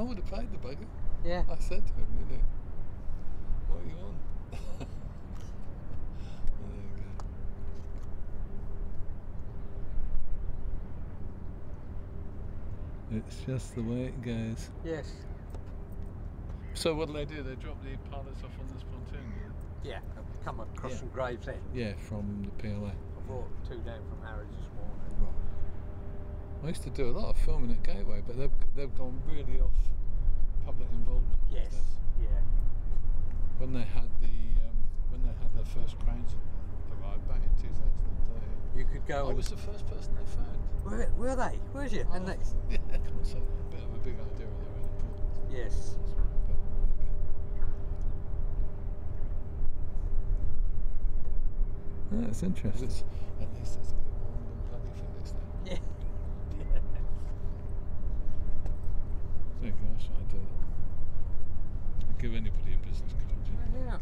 would have paid the bugger. Yeah. I said to him, you know, what are you on? Well, there you go. It's just the way it goes. Yes. So what do? They drop the pilots off on this pontoon, Yeah, I've come across from Gravesend. yeah, from the PLA. I brought 2 down from Harrods this morning. Right. I used to do a lot of filming at Gateway, but they've gone really off public involvement. Yes. Yeah. When they had their first cranes arrive back in 2013. You could go. I was the first person they phoned. Were they? Was you? Oh, And next. yeah, so a bit of a big idea of their own importance. Yes. But, yeah, it's interesting. At least it's a bit warmer than bloody Phoenix now. Yeah. There you go, that's what I do. I'd give anybody a business card, you know. Yeah.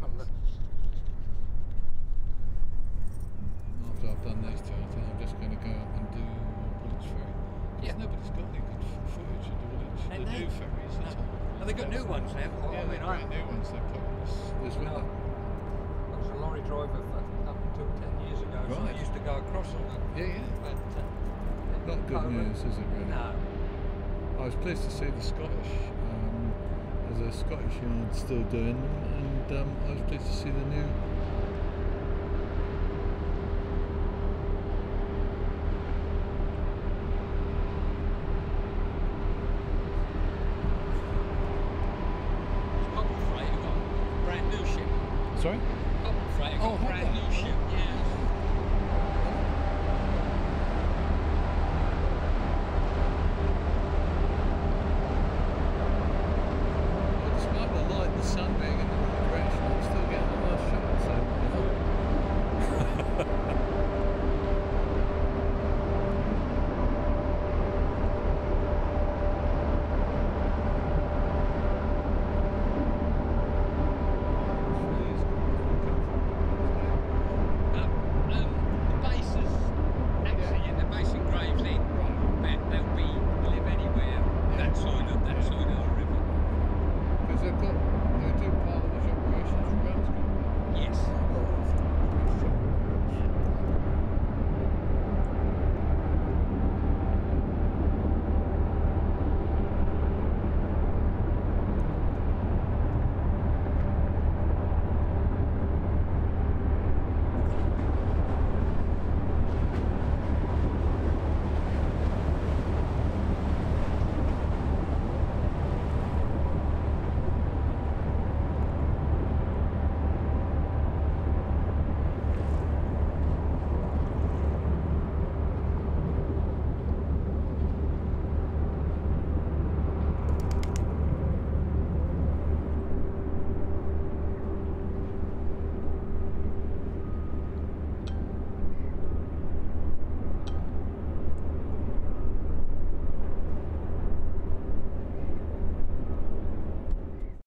After I've done these two, I think I'm just going to go up and do Woolwich Ferry. Because nobody's got any good footage of the Woolwich, the new ferries at all. Have they got new ones now? Yeah, they're brand new ones they put in this winter. I was a lorry driver for up until 10 years ago, so I Right. used to go across on them. Yeah. But, Not good news, is it really? No. I was pleased to see the Scottish. There's a Scottish yard still doing them, and I was pleased to see the new. Cotton Freight, got a brand new ship. Sorry? Cotton Freight, got a brand new ship. Yeah.